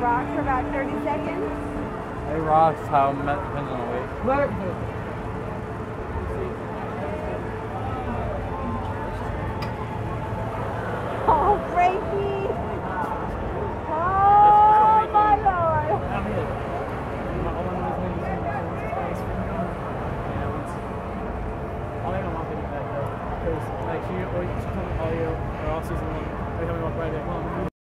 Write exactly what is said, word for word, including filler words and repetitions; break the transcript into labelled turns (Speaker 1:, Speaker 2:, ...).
Speaker 1: rock for about thirty seconds.
Speaker 2: It rocks how it depends on the weight.
Speaker 3: Look.
Speaker 1: Oh, Frankie! Oh, my Lord!
Speaker 3: All I don't want to do is that though, because like she, or she told me all year, or all season long, every time we walk by, they're like, Mom,